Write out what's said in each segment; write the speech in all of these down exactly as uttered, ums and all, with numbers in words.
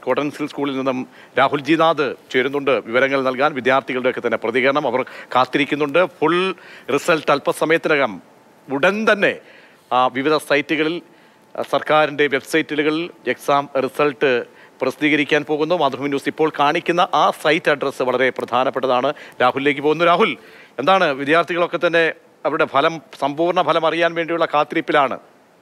Cotton hill സ്കൂളിൽ നിന്നും രാഹുൽ ജിനാഥ് ചേരുന്നുണ്ട് വിവരങ്ങൾ നൽകാൻ. വിദ്യാർത്ഥികളുടെയൊക്കെ തന്നെ പ്രതികരണം അവർ കാത്തിരിക്കുന്നുണ്ട്. ഫുൾ റിസൾട്ട് അല്പസമയത്തിനകം ഉടൻ തന്നെ വിവിധ സൈറ്റുകളിൽ സർക്കാരിൻ്റെ വെബ്സൈറ്റുകളിൽ എക്സാം റിസൾട്ട് പ്രസിദ്ധീകരിക്കാൻ പോകുന്നു. മാതൃഭൂമി ന്യൂസ് ഇപ്പോൾ കാണിക്കുന്ന ആ സൈറ്റ് അഡ്രസ്സ് വളരെ പ്രധാനപ്പെട്ടതാണ്. രാഹുലിലേക്ക് പോകുന്നു. രാഹുൽ, എന്താണ് വിദ്യാർത്ഥികളൊക്കെ തന്നെ അവരുടെ ഫലം സമ്പൂർണ്ണ ഫലം അറിയാൻ വേണ്ടിയുള്ള കാത്തിരിപ്പിലാണ്?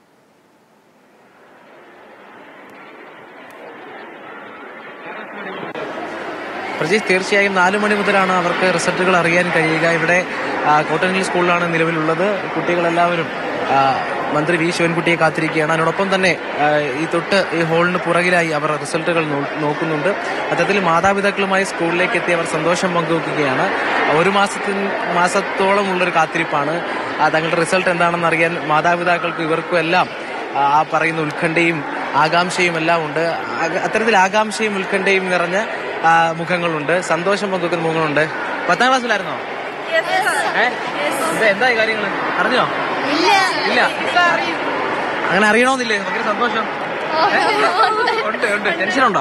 പ്രജീഷ്, തീർച്ചയായും നാലു മണി മുതലാണ് അവർക്ക് റിസൾട്ടുകൾ അറിയാൻ കഴിയുക. ഇവിടെ കോട്ടൺ ഹിൽ സ്കൂളിലാണ് നിലവിലുള്ളത്. കുട്ടികളെല്ലാവരും മന്ത്രി വി ശിവൻകുട്ടിയെ കാത്തിരിക്കുകയാണ്. അതിനോടൊപ്പം തന്നെ ഈ തൊട്ട് ഈ ഹോളിന് പുറകിലായി അവർ റിസൾട്ടുകൾ നോക്കുന്നുണ്ട്. അത്തരത്തിൽ മാതാപിതാക്കളുമായി സ്കൂളിലേക്ക് എത്തി അവർ സന്തോഷം പങ്കുവെക്കുകയാണ്. ഒരു മാസത്തിന് മാസത്തോളം ഉള്ളൊരു കാത്തിരിപ്പാണ്. തങ്ങളുടെ റിസൾട്ട് എന്താണെന്ന് അറിയാൻ മാതാപിതാക്കൾക്കും ഇവർക്കും എല്ലാം ആ പറയുന്ന ഉത്കണ്ഠയും ആകാംക്ഷയും എല്ലാം ഉണ്ട്. അത്തരത്തിൽ ആകാംക്ഷയും ഉത്കണ്ഠയും നിറഞ്ഞ മുഖങ്ങളുണ്ട്, സന്തോഷം പങ്കുവെക്കുന്ന മുഖങ്ങളുണ്ട്. പത്താം ക്ലാസ്സിലായിരുന്നോ? എന്താ ഈ കാര്യങ്ങൾ അറിഞ്ഞോ? ഇല്ല. അങ്ങനെ അറിയണമെന്നില്ലേ? ഭയങ്കര സന്തോഷം ഉണ്ട് ഉണ്ട് ടെൻഷനുണ്ടോ?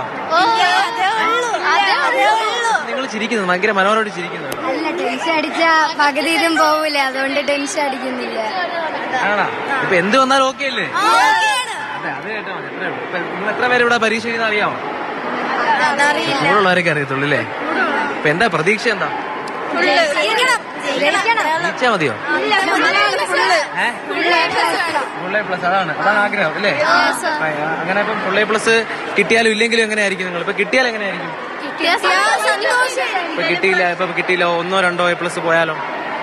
നിങ്ങൾ ചിരിക്കുന്നത് ഭയങ്കര മനോഹരമായിട്ട് ചിരിക്കുന്നത്. ടെൻഷൻ അടിച്ചാ പകുതിയിലും പോവില്ല, അതുകൊണ്ട് ടെൻഷൻ അടിക്കുന്നില്ല. ആണോ? ഇപ്പൊ എന്ത് വന്നാലും ഓക്കെ അല്ലേ? അതെ, അത് കേട്ടോ മതി. നിങ്ങൾ എത്ര പേര് ഇവിടെ പരീക്ഷ എഴുതാൻ അറിയാമോ? കൂടുതലുള്ളവരൊക്കെ അറിയത്തുള്ളൂ അല്ലേ? ഇപ്പൊ എന്താ പ്രതീക്ഷ? എന്താ ജയിച്ചാ മതിയോ? ഫുൾ എ പ്ലസ്, അതാണ് അതാണ് ആഗ്രഹം അല്ലേ? അങ്ങനെ ഇപ്പം ഫുൾ എ പ്ലസ് കിട്ടിയാലും ഇല്ലെങ്കിലും എങ്ങനെയായിരിക്കും നിങ്ങൾ? ഇപ്പൊ കിട്ടിയാൽ എങ്ങനെയായിരിക്കും? ഇപ്പൊ കിട്ടിയില്ല, ഇപ്പൊ കിട്ടിയില്ല, ഒന്നോ രണ്ടോ എ പ്ലസ് പോയാലോ?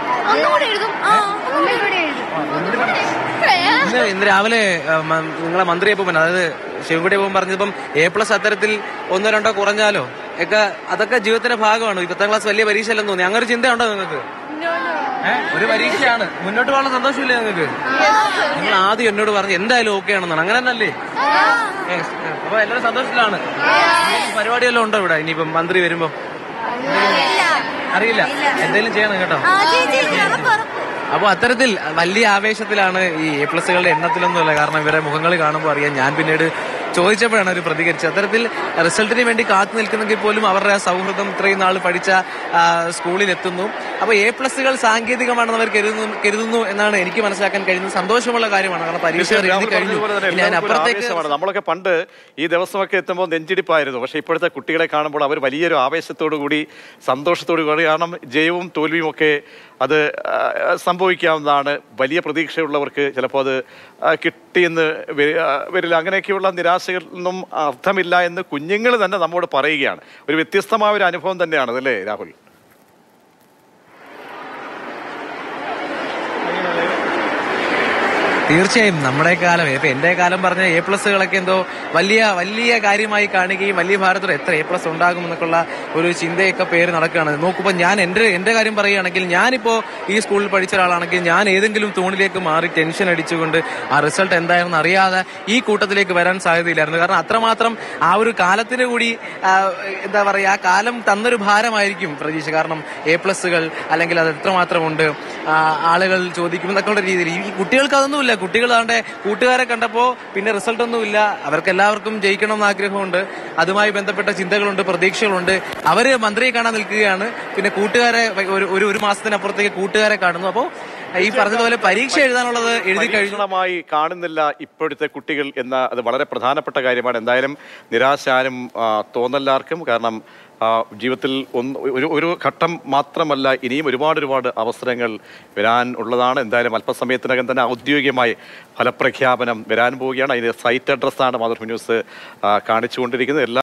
ഇന്ന് ഇന്ന് രാവിലെ നിങ്ങളെ മന്ത്രിയെ പോകുമ്പോൾ, അതായത് ശിവൻകുട്ടിയെ പോകുമ്പോൾ പറഞ്ഞപ്പം എ പ്ലസ് അത്തരത്തിൽ ഒന്നോ രണ്ടോ കുറഞ്ഞാലോ ഒക്കെ അതൊക്കെ ജീവിതത്തിന്റെ ഭാഗമാണ്. ഈ പത്താം ക്ലാസ് വലിയ പരീക്ഷ അല്ലെന്ന് തോന്നി. അങ്ങനെ ഒരു ചിന്തയുണ്ടോ നിങ്ങൾക്ക്? ഏഹ് ഒരു പരീക്ഷയാണ്, മുന്നോട്ട് പോകാനുള്ള സന്തോഷമില്ലേ നിങ്ങൾക്ക്? നിങ്ങൾ ആദ്യം എന്നോട് പറഞ്ഞു എന്തായാലും ഓക്കെ ആണെന്നാണ്. അങ്ങനെ തന്നെയല്ലേ? അപ്പൊ എല്ലാവരും സന്തോഷത്തിലാണ്. പരിപാടിയെല്ലാം ഉണ്ടോ ഇവിടെ ഇനിയിപ്പം മന്ത്രി വരുമ്പോ? അറിയില്ല, എന്തെങ്കിലും ചെയ്യണം കേട്ടോ. അപ്പോൾ അത്തരത്തിൽ വലിയ ആവേശത്തിലാണ് ഈ എ പ്ലസുകളുടെ എണ്ണത്തിലൊന്നുമല്ല. കാരണം ഇവരെ മുഖങ്ങൾ കാണുമ്പോൾ അറിയാം. ഞാൻ പിന്നീട് ചോദിച്ചപ്പോഴാണ് അവർ പ്രതികരിച്ചത്. അത്തരത്തിൽ റിസൾട്ടിന് വേണ്ടി കാത്തു നിൽക്കുന്നെങ്കിൽ പോലും അവരുടെ സൗഹൃദം ഇത്രയും നാൾ പഠിച്ച സ്കൂളിൽ എത്തുന്നു. അപ്പോൾ എ പ്ലസുകൾ സാങ്കേതികമാണെന്ന് അവർ കരുതുന്നു കരുതുന്നു എന്നാണ് എനിക്ക് മനസ്സിലാക്കാൻ കഴിയുന്നത്. സന്തോഷമുള്ള കാര്യമാണ്. കാരണം പരീക്ഷ കഴിഞ്ഞു. ഞാൻ അപ്പുറത്തേക്ക് നമ്മളൊക്കെ പണ്ട് ഈ ദിവസമൊക്കെ എത്തുമ്പോൾ നെഞ്ചിടിപ്പായിരുന്നു. പക്ഷെ ഇപ്പോഴത്തെ കുട്ടികളെ കാണുമ്പോൾ അവർ വലിയൊരു ആവേശത്തോടു കൂടി സന്തോഷത്തോടു കൂടി, കാരണം ജയവും തോൽവിയും ഒക്കെ അത് സംഭവിക്കാവുന്നതാണ്. വലിയ പ്രതീക്ഷയുള്ളവർക്ക് ചിലപ്പോൾ അത് കിട്ടിയെന്ന് വരില്ല. അങ്ങനെയൊക്കെയുള്ള നിരാശകളൊന്നും അർത്ഥമില്ല എന്ന് കുഞ്ഞുങ്ങൾ തന്നെ നമ്മോട് പറയുകയാണ്. ഒരു വ്യത്യസ്തമായ ഒരു അനുഭവം തന്നെയാണ് അല്ലേ രാഹുൽ? തീർച്ചയായും നമ്മുടെ കാലം, ഇപ്പൊ എന്റെ കാലം പറഞ്ഞ എ പ്ലസുകളൊക്കെ എന്തോ വലിയ വലിയ കാര്യമായി കാണുകയും വലിയ ഭാരതത്തിൽ എത്ര എ പ്ലസ് ഉണ്ടാകും എന്നൊക്കെയുള്ള ഒരു ചിന്തയൊക്കെ പേര് നടക്കുകയാണ്. നോക്കുമ്പോൾ ഞാൻ എന്റെ എന്റെ കാര്യം പറയുകയാണെങ്കിൽ, ഞാനിപ്പോ ഈ സ്കൂളിൽ പഠിച്ച ഒരാളാണെങ്കിൽ ഞാൻ ഏതെങ്കിലും തൂണിലേക്ക് മാറി ടെൻഷൻ അടിച്ചുകൊണ്ട് ആ റിസൾട്ട് എന്താണെന്ന് അറിയാതെ ഈ കൂട്ടത്തിലേക്ക് വരാൻ സാധ്യതയില്ലായിരുന്നു. കാരണം അത്രമാത്രം ആ ഒരു കാലത്തിന് കൂടി എന്താ പറയാ, ആ കാലം തന്നൊരു ഭാരമായിരിക്കും പ്രതീക്ഷ. കാരണം എ പ്ലസുകൾ അല്ലെങ്കിൽ അത് എത്രമാത്രം ഉണ്ട് ആളുകൾ ചോദിക്കുമെന്നൊക്കെയുള്ള രീതിയിൽ ഈ കുട്ടികൾക്ക് അതൊന്നുമില്ല. കുട്ടികളാണ്ട് കൂട്ടുകാരെ കണ്ടപ്പോൾ പിന്നെ റിസൾട്ട് ഒന്നുമില്ല. അവർക്ക് എല്ലാവർക്കും ജയിക്കണം എന്ന് ആഗ്രഹമുണ്ട്. അതുമായി ബന്ധപ്പെട്ട ചിന്തകളുണ്ട്, പ്രതീക്ഷകളുണ്ട്. അവര് മന്ത്രിയെ കാണാൻ നിൽക്കുകയാണ്. പിന്നെ കൂട്ടുകാരെ ഒരു ഒരു മാസത്തിനപ്പുറത്തേക്ക് കൂട്ടുകാരെ കാണുന്നു. അപ്പോൾ ഈ പറഞ്ഞതുപോലെ പരീക്ഷ എഴുതാനുള്ളത് എഴുതി കഴിയുമായി കാണുന്നില്ല ഇപ്പോഴത്തെ കുട്ടികൾ എന്ന അത് വളരെ പ്രധാനപ്പെട്ട കാര്യമാണ്. എന്തായാലും നിരാശാനും തോന്നല്ലാർക്കും. കാരണം ജീവിതത്തിൽ ഒന്ന് ഒരു ഒരു ഘട്ടം മാത്രമല്ല, ഇനിയും ഒരുപാട് ഒരുപാട് അവസരങ്ങൾ വരാൻ ഉള്ളതാണ്. എന്തായാലും അല്പസമയത്തിനകം തന്നെ ഔദ്യോഗികമായി ഫലപ്രഖ്യാപനം വരാൻ പോവുകയാണ്. അതിൻ്റെ സൈറ്റ് അഡ്രസ്സാണ് മാതൃഭൂമി ന്യൂസ് കാണിച്ചുകൊണ്ടിരിക്കുന്നത്. എല്ലാ